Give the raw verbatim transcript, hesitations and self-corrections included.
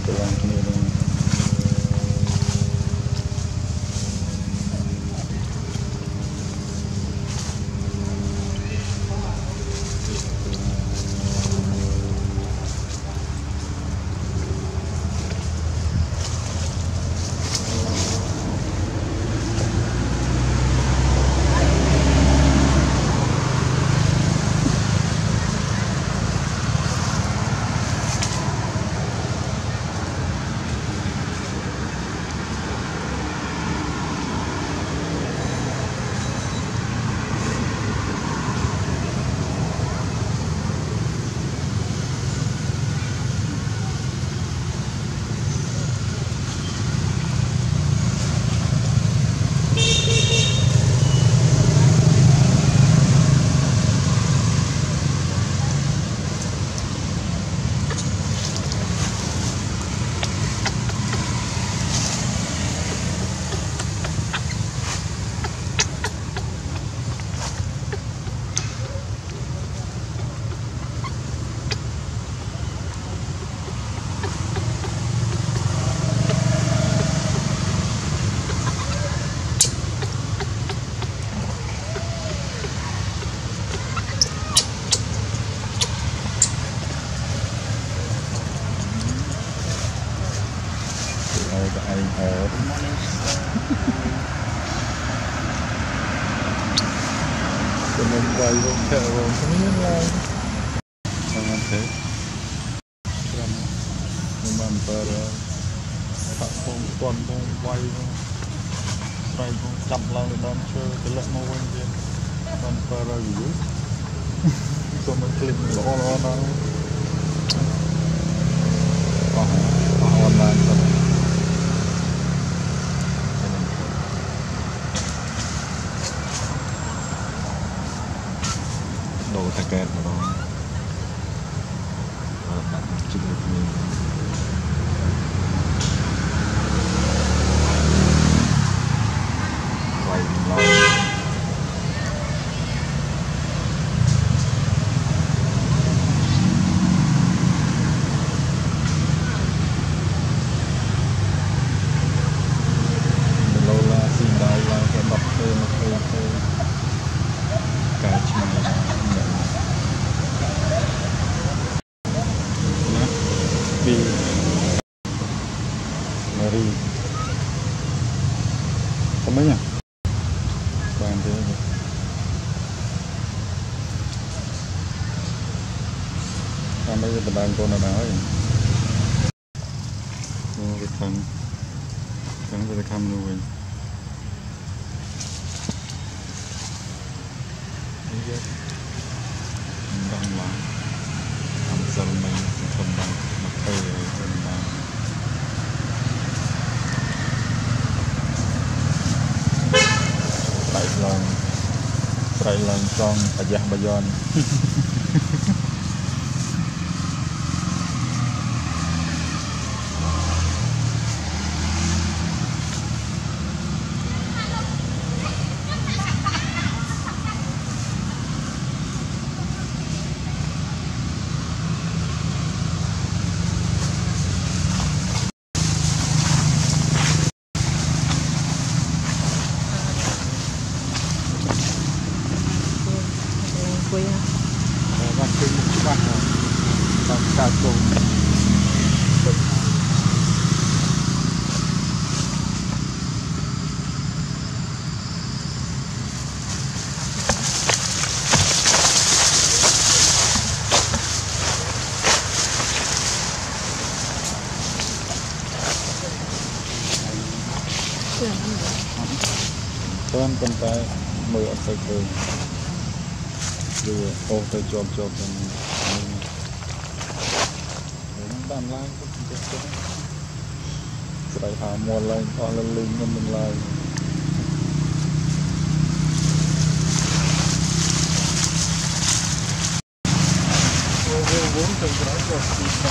Cái lòng kia đây. Mình quay vô chợ vô không biết là sao anh thế nhưng mà per tạo phong toàn phong quay quay phong chậm lao để đón chơi cái lệ màu quanh kia còn per rồi gì cho mình click lỗ nó nó có có online rồi đồ ta kẹt mà đó đặt chụp được mình quay lâu lâu là xin đau là cái bắp thêm một thêm thêm cái chim Bi Mary có mấy nhỉ toàn thế rồi làm bây giờ mình đang con nào nào ấy mua cái thằng thằng cái cam nuôi đang làm làm sao mình không bằng mặt cây trên bàn bảy lần bảy lần con bà già bà giòn và cái một bạn làm sao cùng con con tay mưa ở sợi tơ đưa ô tay chôm chôm đàn lai phải thả mua lên con lên linh nên mình lại vốn từ đó